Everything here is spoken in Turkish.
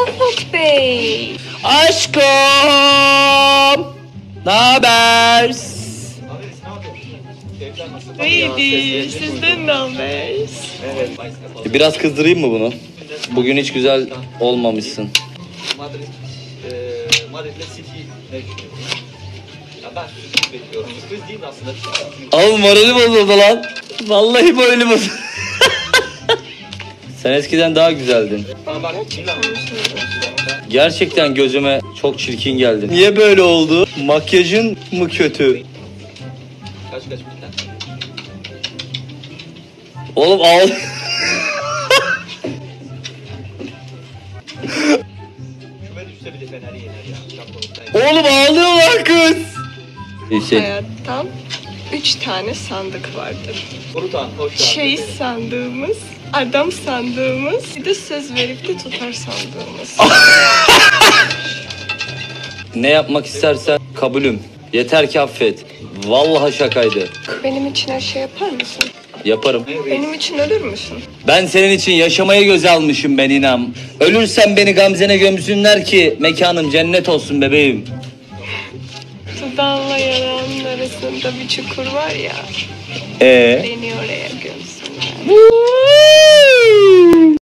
Ufuk Bey. Aşkım! Naber? İyidir. Sizden ne haber? Biraz kızdırayım mı bunu? Bugün hiç güzel olmamışsın. Madrid'de City ne düşünüyorsun? Ya ben sürpriz bekliyorum. Sürpriz değil aslında. Oğlum morali bozuldu lan. Vallahi morali bozuldu. Sen eskiden daha güzeldin. Ama bak Milan. Gerçekten gözüme çok çirkin geldin. Niye böyle oldu? Makyajın mı kötü? Kaç bitti? Oğlum ağl... Küme düşse bile Fener'i yener ya. Şampiyonluktan. Oğlum ağlıyorlar kız. Hayatta 3 tane sandık vardır. Urutan, hoş geldin. Şey sandığımız, adam sandığımız, bir de söz verip de tutar sandığımız. Ne yapmak istersen kabulüm. Yeter ki affet. Vallahi şakaydı. Benim için her şey yapar mısın? Yaparım. Benim için ölür müsün? Ben senin için yaşamayı göze almışım ben inan. Ölürsen beni Gamze'ne gömsünler ki mekanım cennet olsun bebeğim. Dudağınla yanağının arasında bir çukur var ya. Beni oraya gömsünler.